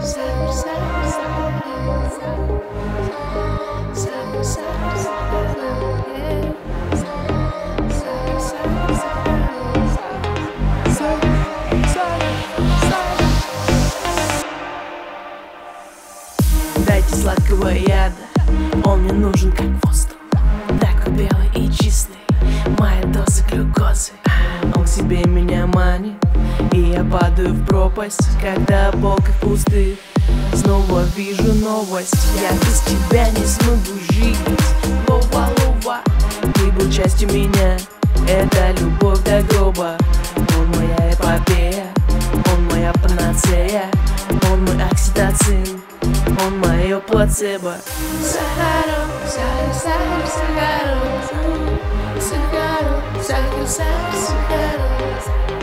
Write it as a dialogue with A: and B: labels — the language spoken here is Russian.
A: Дайте сладкого яда, он мне нужен как воздух. Такой белый и чистый, моя доза глюкозы. Он к себе меня манит, и я падаю в пропасть, когда полках пустых снова вижу новость. Я без тебя не смогу жить. Лова, лова, ты был частью меня, это любовь до гроба. Он моя эпопея, он моя панацея, он мой окситоцин, он мое плацебо. Сахарок, сахар, сахар, сахарок, сахарок, сахар, сахар, сахарок.